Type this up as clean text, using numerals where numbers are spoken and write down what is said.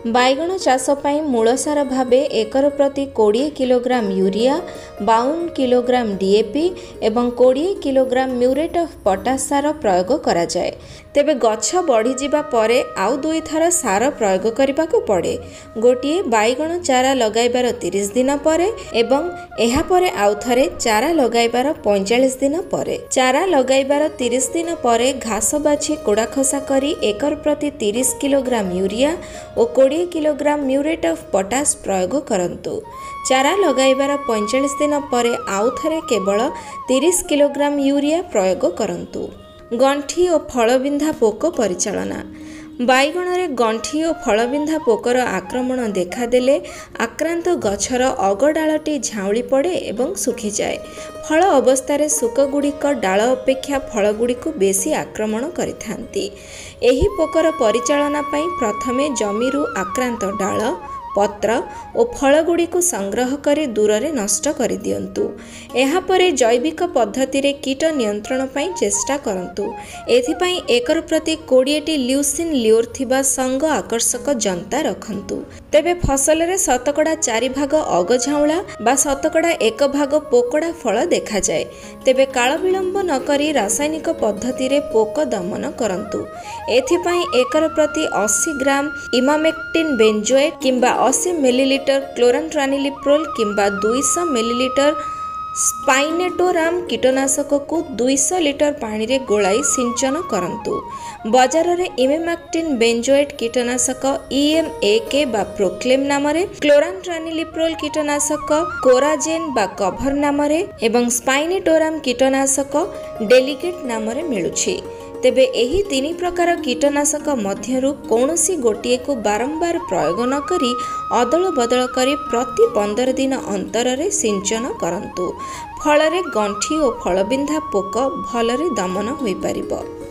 बैगण चाष पई मूलसार भावे एकर प्रति 20 किलोग्राम यूरिया, 52 किलोग्राम डीएपी एवं 20 किलोग्राम म्यूरेट ऑफ पोटाश सार प्रयोग करा जाए। तेबे गछ बढ़ी जिबा परे आउ दुई थर सार प्रयोग करिबाकू पड़े। गोटिए बैगण चारा लगाइबार 30 दिन परे एवं एहा परे आउ थरे चारा लगाइबार 45 दिन परे। चारा लगाइबार 30 दिन परे घास बाछि कोड़ा खसा करी एकर प्रति 30 किलोग्राम यूरिया और 20 किलोग्राम म्यूरेट ऑफ पोटाश प्रयोग करंतु। चारा लगाइबार 45 दिन परे आउ थरे केवल 30 किलोग्राम यूरिया प्रयोग करंतु। गंठी और फलबिंधा पोक परिचालना। बैगण रे गंठी और फलबिंधा पोकर आक्रमण देखादेले आक्रांत गछर अगडालटी झाउली पड़े एवं सुखी जाए। फल अवस्था सुकगुड़िक डाल अपेक्षा फलगुड़िक बेसी आक्रमण करिथांती। एही पोकर परिचालना पई प्रथमे जमीरु आक्रांत डाल पत्र और फलगुड़ी को संग्रह कर दूर रे नष्ट कर दियंतु। एहा परे जैविक पद्धति रे कीट नियंत्रण पई चेष्टा करंतु। एथिपई एकर प्रति 20 ल्यूसिन ल्योर थिबा संग आकर्षक जंता रखंतु। तेबे फसल रे शतकड़ा 4 भाग अगझाउला बा शतकड़ा 1 भाग पोकड़ा फल देखा जाए। तेबे काल विलंब न करी रासायनिक पद्धति रे पोक दमन करंतु। एथिपई एकर प्रति 80 ग्राम इमामेक्टिन बेंजोएट किंबा 80 मिलीलीटर क्लोरांट्रानिलिप्रोल किंबा 200 मिलीलीटर स्पाइनेटोराम कीटनाशक को 200 लीटर पानी रे गोलाई सिंचन करंतु। बाजार रे इमेमाक्टिन बेंजोएट कीटनाशक EMAK बा प्रोक्लेम नाम रे, क्लोरांट्रानिलिप्रोल कीटनाशक कोराजेन बा कभर नाम रे एवं स्पाइनेटोराम कीटनाशक डेलिकेट नाम रे मिलुछि। तेबे एही 3 प्रकार कीटनाशक मध्यरु कौनसी गोटिए को बारंबार प्रयोग न करी अदल बदल करी प्रति 15 दिन अंतर रे सिंचन करंतु। फल रे गंठी और फलबिंधा पोक भलरे दमन होई परिबो।